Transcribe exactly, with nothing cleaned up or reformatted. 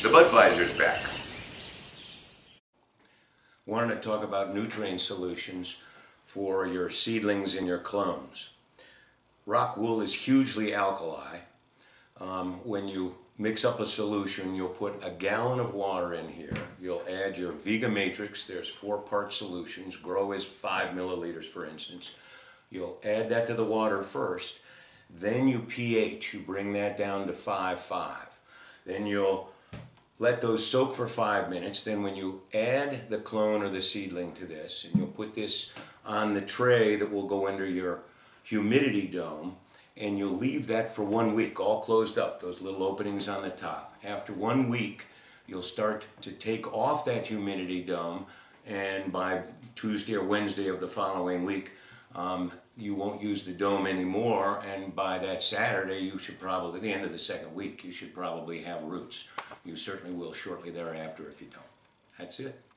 The Budweiser's back. Wanted to talk about nutrient solutions for your seedlings and your clones. Rock wool is hugely alkali. Um, when you mix up a solution, you'll put a gallon of water in here. You'll add your Vega Matrix. There's four-part solutions. Grow is five milliliters, for instance. You'll add that to the water first. Then you pH. You bring that down to five point five. Then you'll let those soak for five minutes. Then when you add the clone or the seedling to this, and you'll put this on the tray that will go under your humidity dome, and you'll leave that for one week, all closed up, those little openings on the top. After one week, you'll start to take off that humidity dome, and by Tuesday or Wednesday of the following week, um, you won't use the dome anymore, and by that Saturday, you should probably, at the end of the second week, you should probably have roots. You certainly will shortly thereafter if you don't. That's it.